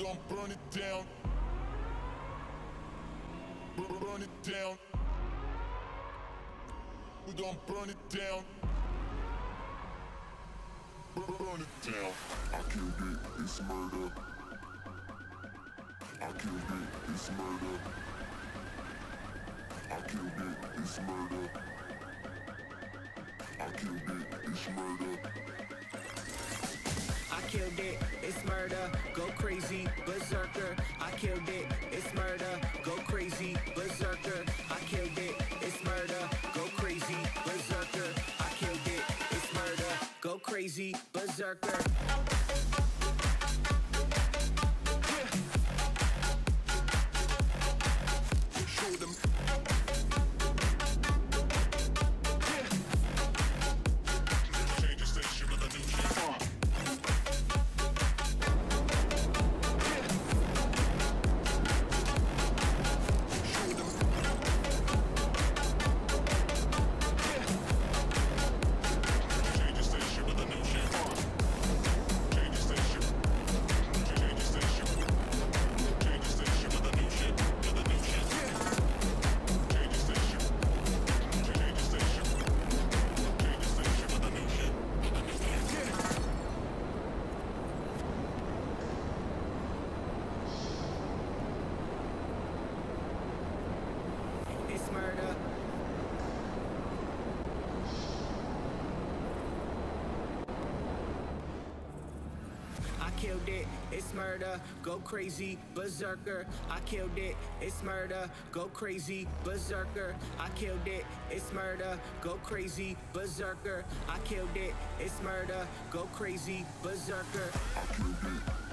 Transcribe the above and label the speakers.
Speaker 1: gon' burn it down. Burn it down. We gon' burn it down. Burn it down.
Speaker 2: I killed it, it's murder. I killed it, it's murder. I killed it, it's murder. I killed it, it's murder.
Speaker 3: I killed it, it's murder, go crazy, berserker. I killed it, it's murder, go crazy, berserker. I killed it, it's murder, go crazy, berserker. I killed it, it's murder, go crazy, berserker.
Speaker 1: Show them. Change the station with a new shit.
Speaker 3: It's murder. I killed it, it's murder, go crazy, berserker. I killed it, it's murder, go crazy, berserker. I killed it, it's murder, go crazy, berserker. I killed it, it's murder, go crazy, berserker.
Speaker 2: I killed it.